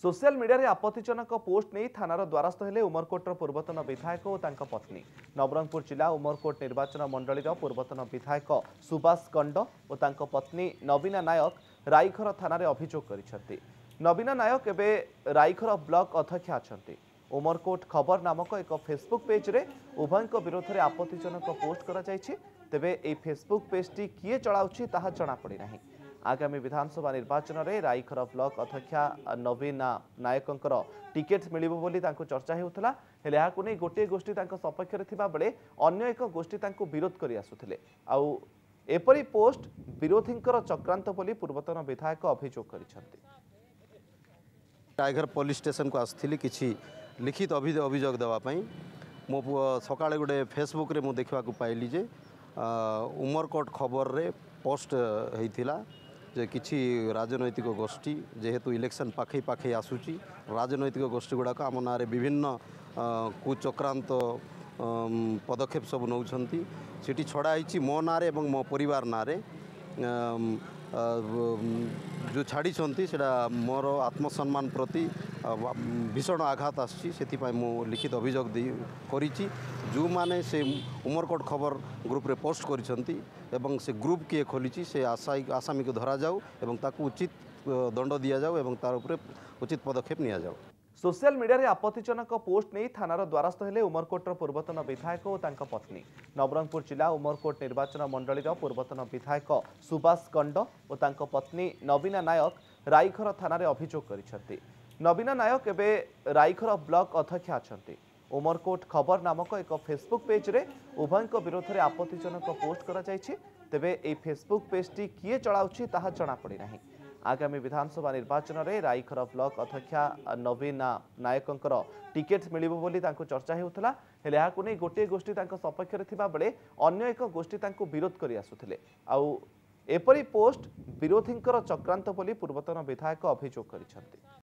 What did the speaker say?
Social media रे आपत्तिजनक post नहीं थानार द्वारस्थ हेले उमरकोटर पूर्वतन विधायक और तांका पत्नी। नवरंगपुर जिला उमरकोट निर्वाचन मंडली पूर्वतन विधायक सुभाष कंड और तांका पत्नी नवीना नायक राईघर थाना अभियोग कर नवीना नायक एवं राईघर ब्लॉक अध्यक्षा अच्छा। उमरकोट खबर नामक एक फेसबुक पेज रे उभय विरोध में आपत्तिजनक पोस्ट करा तेबे ए फेसबुक पेजटी किए चलाउछि ताहा जଣା पड़ी नाही। आगामी विधानसभा निर्वाचन में राईघर ब्लॉक अध्यक्षा नवीना नायकंकर टिकेट मिलिबो बोली तांको चर्चा हेउथला। हेले याकु नै गोटे गोष्ठी तांको सपक्षरे थिबा बेले अन्य एक गोष्ठी तांको विरोध करि आसुथिले। आउ एपरी पोस्ट विरोधींकर चक्रांत बोली पूर्वतन विधायक अभियोग करिसथि। राईघर पुलिस स्टेशन को आसथिली किछि लिखित अभियोग देवा पई मो सकाळे गोटे फेसबुक रे मु देखिबा को पाइली जे उमरकोट खबर रे पोस्ट हेइथिला जे किछि राजनैतिक गोष्ठी जेहेतु इलेक्शन पाखे पाखे आसुची राजनैतिक गोष्ठी गुड़ाक आम ना विभिन्न कुचक्रांत पदक्षेप सब नौछंती सिटी छड़ाई मो नारे एवं मो परिवार नारे जो छाड़ी सेटा मोर आत्मसम्मान प्रति भीषण आघात आसी मु लिखित अभियोग करिछि। जो माने से उमरकोट खबर ग्रुप रे पोस्ट करिसंती एवं से ग्रुप किए खोली से आसामी को धरा जाऊ एवं ताकू उचित दंड दिया जाऊ एवं तार उपरे उचित पदक्षेप निया जाऊ। सोशल मीडिया रे आपत्तिजनक पोस्ट नहीं थानार द्वारस्थ हेले उमरकोटर पूर्वतन विधायक और तांका पत्नी। नवरंगपुर जिला उमरकोट निर्वाचन मंडली पूर्वतन विधायक सुभाष कंड और तांका पत्नी नवीना नायक राईघर थाना अभियोग कर नवीना नायक एवं राईघर ब्लॉक अध्यक्षा अच्छा। उमरकोट खबर नामक एक फेसबुक पेज रे उभय विरोध में आपत्तिजनक पोस्ट करा तेबे ए फेसबुक पेजटी किए चलाउछि ताहा जଣା पड़ी नाही। आगामी विधानसभा निर्वाचन में राईघर ब्लॉक अध्यक्षा नवीना नायकंकर टिकेट मिलिबो बोली तांको चर्चा हेउथला। हेले याकु नै गोटे गोष्ठी तांको सपक्षरे थिबा बेले अन्य एक गोष्ठी तांको विरोध करि आसुथिले। आउ एपरी पोस्ट विरोधींकर चक्रांत बोली पूर्वतन विधायक अभियोग करिसथि।